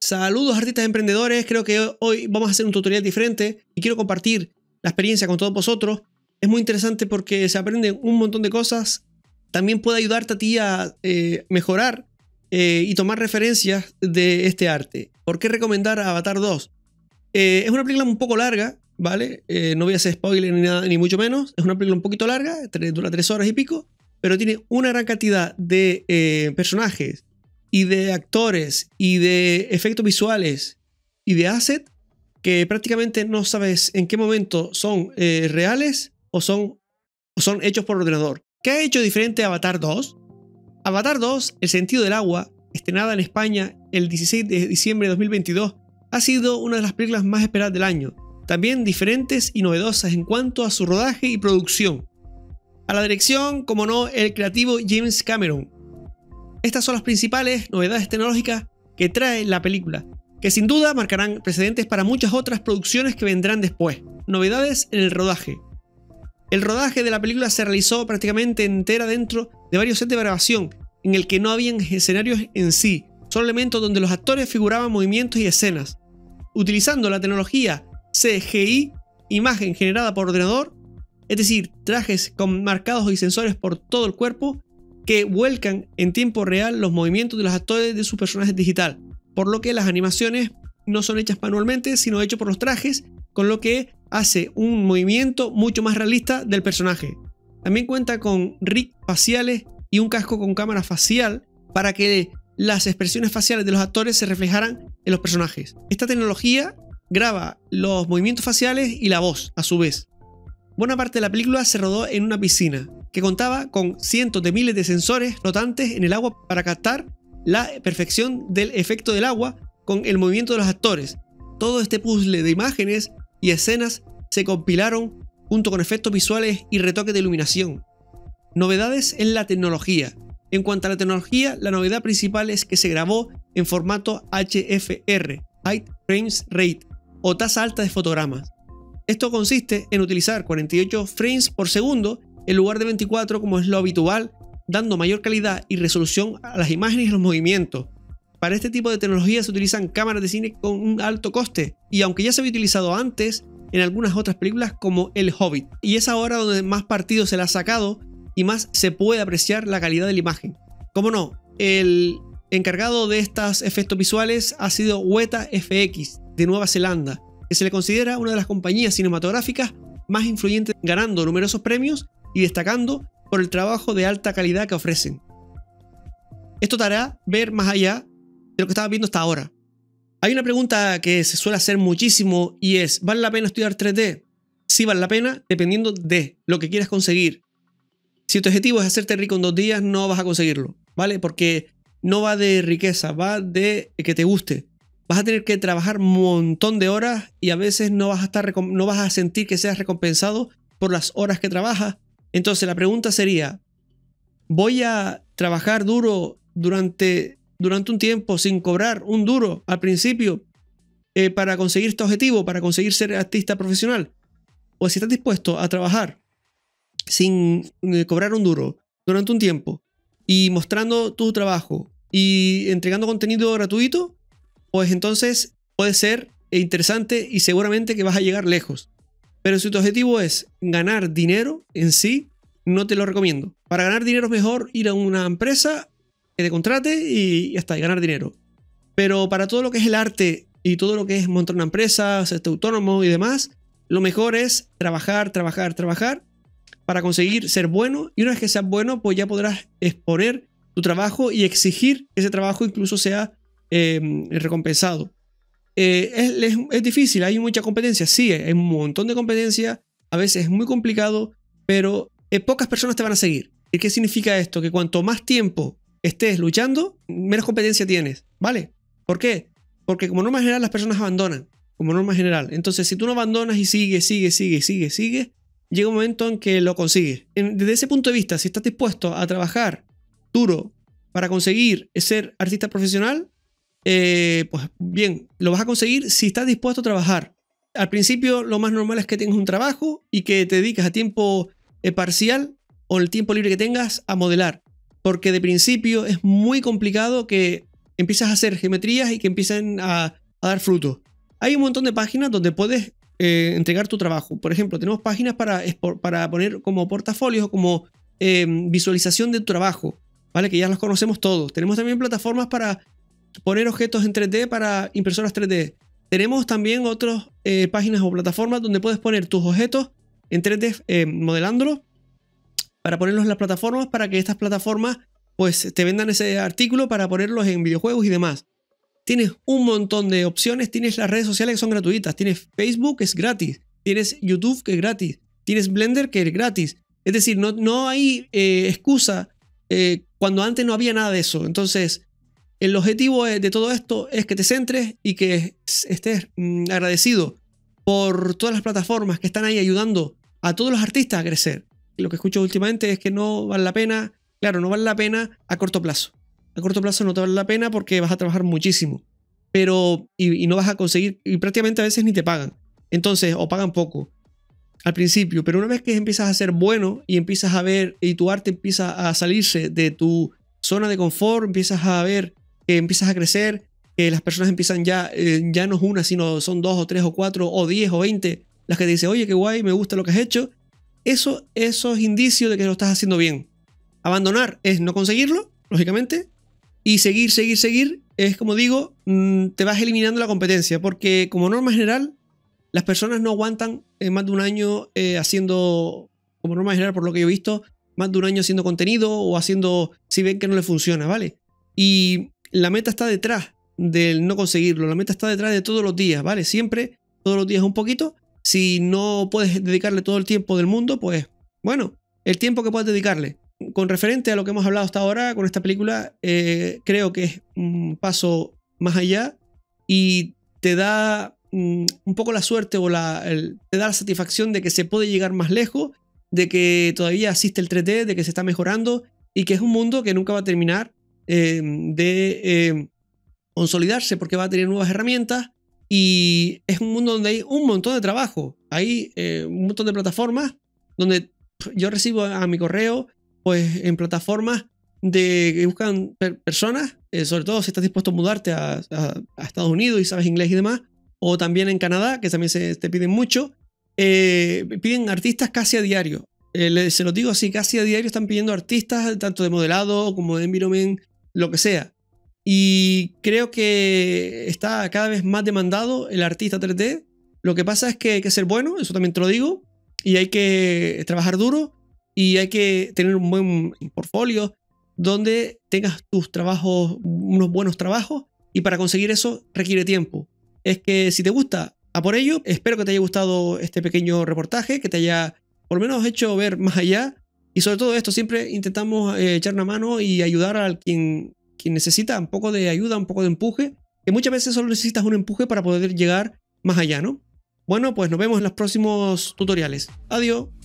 Saludos artistas emprendedores, creo que hoy vamos a hacer un tutorial diferente y quiero compartir la experiencia con todos vosotros. Es muy interesante porque se aprenden un montón de cosas, también puede ayudarte a ti a mejorar y tomar referencias de este arte. ¿Por qué recomendar Avatar 2? Es una película un poco larga, ¿vale? No voy a hacer spoiler ni nada, ni mucho menos. Es una película un poquito larga, dura 3 horas y pico, pero tiene una gran cantidad de personajes y de actores y de efectos visuales y de assets que prácticamente no sabes en qué momento son reales o son hechos por ordenador. ¿Qué ha hecho diferente a Avatar 2? Avatar 2, El sentido del agua, estrenada en España el 16 de diciembre de 2022, ha sido una de las películas más esperadas del año, también diferentes y novedosas en cuanto a su rodaje y producción. A la dirección, como no, el creativo James Cameron. Estas son las principales novedades tecnológicas que trae la película, que sin duda marcarán precedentes para muchas otras producciones que vendrán después. Novedades en el rodaje. El rodaje de la película se realizó prácticamente entera dentro de varios sets de grabación, en el que no habían escenarios en sí, solo elementos donde los actores figuraban movimientos y escenas. Utilizando la tecnología CGI, imagen generada por ordenador, es decir, trajes con marcados y sensores por todo el cuerpo, que vuelcan en tiempo real los movimientos de los actores de sus personajes digital, por lo que las animaciones no son hechas manualmente, sino hechas por los trajes, con lo que hace un movimiento mucho más realista del personaje. También cuenta con rigs faciales y un casco con cámara facial para que las expresiones faciales de los actores se reflejaran en los personajes. Esta tecnología graba los movimientos faciales y la voz a su vez. Buena parte de la película se rodó en una piscina que contaba con cientos de miles de sensores flotantes en el agua para captar la perfección del efecto del agua con el movimiento de los actores. Todo este puzzle de imágenes y escenas se compilaron junto con efectos visuales y retoques de iluminación. Novedades en la tecnología. En cuanto a la tecnología, la novedad principal es que se grabó en formato HFR, High Frames Rate, o tasa alta de fotogramas. Esto consiste en utilizar 48 frames por segundo en lugar de 24 como es lo habitual, dando mayor calidad y resolución a las imágenes y los movimientos. Para este tipo de tecnología se utilizan cámaras de cine con un alto coste, y aunque ya se había utilizado antes en algunas otras películas como El Hobbit, y es ahora donde más partido se le ha sacado y más se puede apreciar la calidad de la imagen. Como no, el encargado de estos efectos visuales ha sido Weta FX de Nueva Zelanda, que se le considera una de las compañías cinematográficas más influyentes, ganando numerosos premios y destacando por el trabajo de alta calidad que ofrecen. Esto te hará ver más allá de lo que estabas viendo hasta ahora. Hay una pregunta que se suele hacer muchísimo y es: ¿vale la pena estudiar 3D? Sí, vale la pena, dependiendo de lo que quieras conseguir. Si tu objetivo es hacerte rico en 2 días, no vas a conseguirlo, ¿vale? Porque no va de riqueza, va de que te guste. Vas a tener que trabajar un montón de horas y a veces no vas a sentir que seas recompensado por las horas que trabajas. Entonces la pregunta sería: ¿voy a trabajar duro durante un tiempo sin cobrar un duro al principio para conseguir este objetivo, para conseguir ser artista profesional? O si estás dispuesto a trabajar sin cobrar un duro durante un tiempo y mostrando tu trabajo y entregando contenido gratuito, pues entonces puede ser interesante y seguramente que vas a llegar lejos. Pero si tu objetivo es ganar dinero en sí, no te lo recomiendo. Para ganar dinero es mejor ir a una empresa que te contrate y ya está, y ganar dinero. Pero para todo lo que es el arte y todo lo que es montar una empresa, ser autónomo y demás, lo mejor es trabajar para conseguir ser bueno, y una vez que seas bueno, pues ya podrás exponer tu trabajo y exigir que ese trabajo incluso sea recompensado. Es difícil, hay mucha competencia, sí, hay un montón de competencia, a veces es muy complicado, pero pocas personas te van a seguir. ¿Y qué significa esto? Que cuanto más tiempo estés luchando, menos competencia tienes, ¿vale? ¿Por qué? Porque como norma general las personas abandonan, como norma general. Entonces si tú no abandonas y sigues, llega un momento en que lo consigues. Desde ese punto de vista, si estás dispuesto a trabajar duro para conseguir ser artista profesional, pues bien, lo vas a conseguir si estás dispuesto a trabajar. Al principio lo más normal es que tengas un trabajo y que te dediques a tiempo parcial o el tiempo libre que tengas a modelar, porque de principio es muy complicado que empiezas a hacer geometrías y que empiecen a dar frutos. Hay un montón de páginas donde puedes entregar tu trabajo. Por ejemplo, tenemos páginas para poner como portafolios o como visualización de tu trabajo, ¿vale? Que ya los conocemos todos. Tenemos también plataformas para poner objetos en 3D para impresoras 3D. Tenemos también otras páginas o plataformas donde puedes poner tus objetos en 3D modelándolos para ponerlos en las plataformas, para que estas plataformas pues te vendan ese artículo para ponerlos en videojuegos y demás. Tienes un montón de opciones, tienes las redes sociales que son gratuitas, tienes Facebook que es gratis, tienes YouTube que es gratis, tienes Blender que es gratis. Es decir, no hay excusa cuando antes no había nada de eso. Entonces, el objetivo de todo esto es que te centres y que estés agradecido por todas las plataformas que están ahí ayudando a todos los artistas a crecer. Y lo que escucho últimamente es que no vale la pena, claro, no vale la pena a corto plazo. A corto plazo no te vale la pena porque vas a trabajar muchísimo, pero y no vas a conseguir, y prácticamente a veces ni te pagan. Entonces, o pagan poco al principio, pero una vez que empiezas a ser bueno y empiezas a ver y tu arte empieza a salirse de tu zona de confort, empiezas a ver que empiezas a crecer, que las personas empiezan ya no es una, sino son 2 o 3 o 4 o 10 o 20 las que te dicen, oye, qué guay, me gusta lo que has hecho. Eso es indicio de que lo estás haciendo bien. Abandonar es no conseguirlo, lógicamente, y seguir es, como digo, te vas eliminando la competencia, porque como norma general las personas no aguantan más de un año haciendo, como norma general por lo que yo he visto, más de un año haciendo contenido o haciendo, si ven que no le funciona, ¿vale? Y la meta está detrás del no conseguirlo, la meta está detrás de todos los días, ¿vale? Siempre, todos los días un poquito. Si no puedes dedicarle todo el tiempo del mundo, pues bueno, el tiempo que puedes dedicarle. Con referente a lo que hemos hablado hasta ahora con esta película, creo que es un paso más allá y te da un poco la suerte o te da la satisfacción de que se puede llegar más lejos, de que todavía existe el 3D, de que se está mejorando y que es un mundo que nunca va a terminar de consolidarse porque va a tener nuevas herramientas y es un mundo donde hay un montón de trabajo. Hay un montón de plataformas donde yo recibo a mi correo pues en plataformas que buscan personas, sobre todo si estás dispuesto a mudarte a Estados Unidos y sabes inglés y demás, o también en Canadá, que también te piden mucho, piden artistas casi a diario. Se los digo así, casi a diario están pidiendo artistas, tanto de modelado como de environment, lo que sea. Y creo que está cada vez más demandado el artista 3D. Lo que pasa es que hay que ser bueno, eso también te lo digo, y hay que trabajar duro, y hay que tener un buen portfolio donde tengas tus trabajos, unos buenos trabajos, y para conseguir eso requiere tiempo. Es que si te gusta, a por ello. Espero que te haya gustado este pequeño reportaje, que te haya por lo menos hecho ver más allá, y sobre todo esto, siempre intentamos echar una mano y ayudar a quien necesita un poco de ayuda, un poco de empuje, que muchas veces solo necesitas un empuje para poder llegar más allá, ¿no? Bueno, pues nos vemos en los próximos tutoriales. Adiós.